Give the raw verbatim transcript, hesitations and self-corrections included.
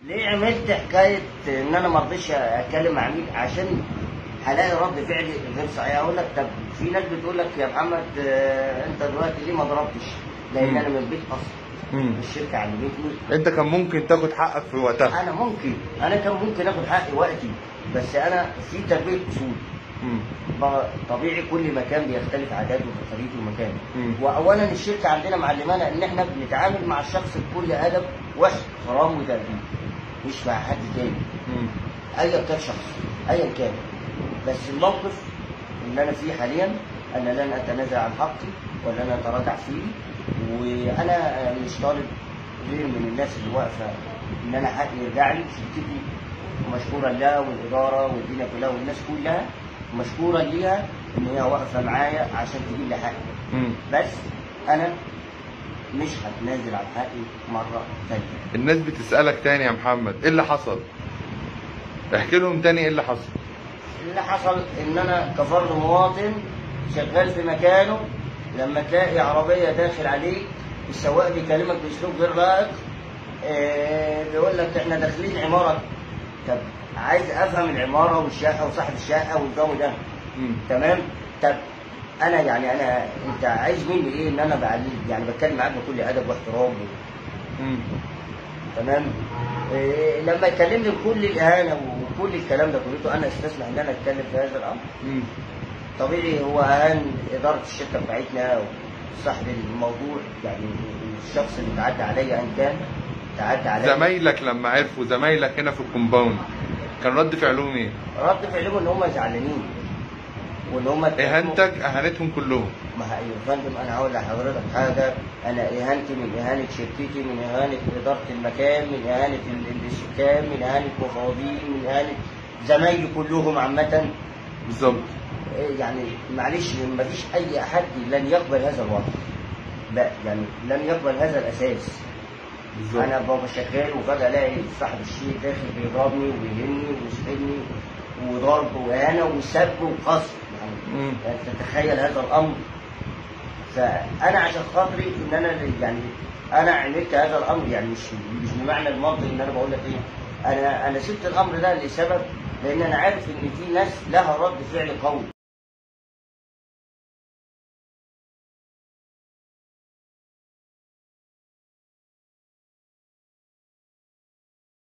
ليه عملت حكايه ان انا ما رضيتش اتكلم مع عميل؟ عشان هلاقي رد فعل غير صحيح. اقول لك طب في ناس بتقول لك يا محمد آه، انت دلوقتي ليه ما ضربتش؟ لان مم. انا من البيت اصلا. مم. الشركه علمتني. انت كان ممكن تاخد حقك في وقتها. انا ممكن انا كان ممكن اخد حقي وقتي، بس انا في تربيه اصول. مم. ما طبيعي كل مكان بيختلف عاداته وتقاليده المكان. مم. واولا الشركه عندنا معلمانا ان احنا بنتعامل مع الشخص بكل ادب واحترام وتقدير، مش مع حد تاني. مم. ايا كان شخص ايا كان. بس الموقف اللي انا فيه حاليا انا لن اتنازل عن حقي ولن اتراجع فيه، وانا مش طالب غير من الناس اللي واقفه ان انا حقي يرجع لي. شركتي مشكورا لها والاداره والدنيا كلها والناس كلها مشكورا ليها ان هي واقفه معايا عشان تجيب لي حقي. مم. بس انا مش هتنازل عن حقي مره ثانيه. الناس بتسألك تاني يا محمد ايه اللي حصل؟ احكي لهم تاني ايه اللي حصل. اللي حصل ان انا كفرد مواطن شغال في مكانه، لما تلاقي عربيه داخل عليك السواق بيكلمك باسلوب غير لائق، آه بيقول لك احنا داخلين عماره. طب عايز افهم العماره والشقه وصاحب الشقه والجو ده. مم. تمام. طب انا يعني انا انت عايز مني ايه؟ ان انا بعليك يعني بتكلم معاك بكل ادب واحترام. مم. تمام. إيه لما يكلمني بكل الاهانه وكل الكلام ده كله انا استسمح ان انا اتكلم في هذا الامر؟ مم. طبيعي هو اهان اداره الشركه بتاعتنا وصاحب الموضوع، يعني الشخص اللي تعدى عليا ان كان تعدى عليا. زمايلك لما عرفوا، زمايلك هنا في الكومباوند كان رد فعلهم ايه؟ رد فعلهم ان هم زعلانين وان هم اهانتك اهانتهم كلهم. ما هي يا فندم انا هقول لحضرتك حاجه، انا اهانتي من اهانه شركتي، من اهانه اداره المكان، من اهانه السكان، من اهانه مفوضين، من اهانه زمايلي كلهم عامه. بالظبط. يعني معلش ما فيش اي احد لن يقبل هذا الوضع. لا يعني لن يقبل هذا الاساس. بالزبط. انا بابا شغال وفجاه الاقي صاحب الشيء داخل بيضربني ويهني ويسحبني وضرب واهانه وسب وقصف. يعني مم. تتخيل هذا الامر. فانا عشان خاطري ان انا يعني انا عملت هذا الامر، يعني مش مش بمعنى المنطق ان انا بقول لك ايه. انا انا سبت الامر ده لسبب، لان انا عارف ان في ناس لها رد فعل قوي.